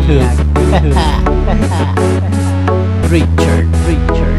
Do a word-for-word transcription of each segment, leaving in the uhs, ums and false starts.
Richard, Richard.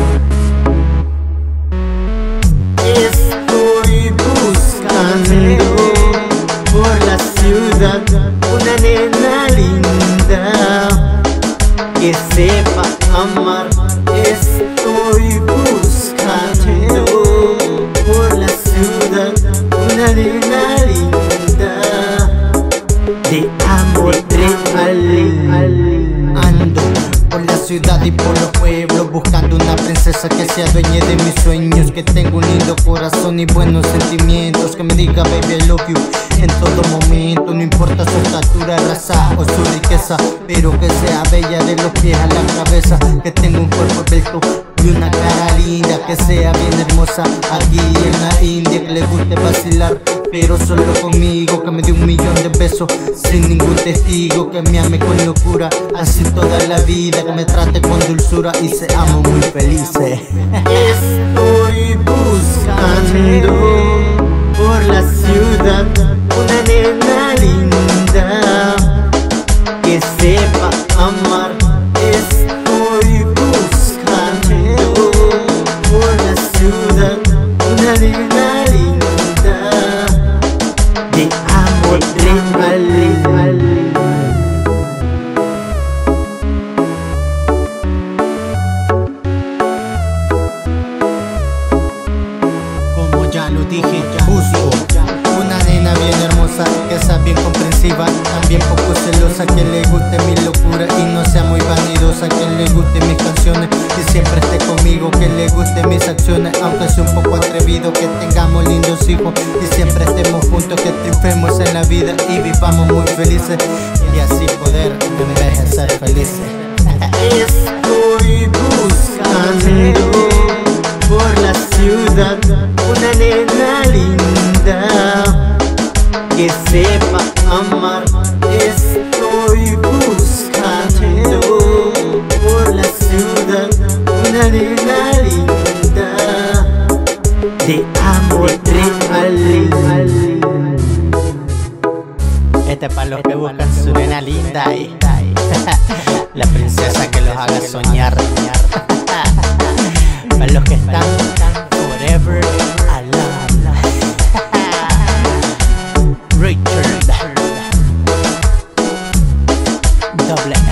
Estoy buscando por la ciudad una nena linda que sepa amar. Estoy buscando por la ciudad una nena linda de amor real. Ando por la ciudad y por los pueblos buscando una princesa que se adueñe de mis sueños, que tenga un lindo corazón y buenos sentimientos, que me diga baby I love you en todo momento, no importa su estatura, raza o su riqueza, pero que sea bella de los pies a la cabeza, que tenga un cuerpo esbelto y una cara linda, que sea bien hermosa aquí en la India, que le guste vacilar pero solo conmigo, que me dé un millón de besos sin ningún testigo, que me ame con locura así toda la vida, que me trate con dulzura y seamos muy felices. Estoy buscando por la ciudad una nena linda que sepa amar. Estoy buscando por la ciudad una nena linda de amor real. Como ya lo dije, busco una nena bien hermosa, que sea bien comprensiva, también poco celosa, que le guste mi locura y no sea muy vanidosa, que le guste mis canciones y siempre esté conmigo, que le guste mis acciones aunque sea un poco atrevido, que tengamos lindos hijos y siempre estemos juntos, que triunfemos en la vida y vivamos muy felices y así poder envejecer felices. Estoy buscando por la ciudad una nena linda que sepa amar. Estoy buscando por la ciudad una nena linda de amor real. Este es para los que buscan su nena linda y la princesa que los haga soñar. Para los que están forever alone. Richard Double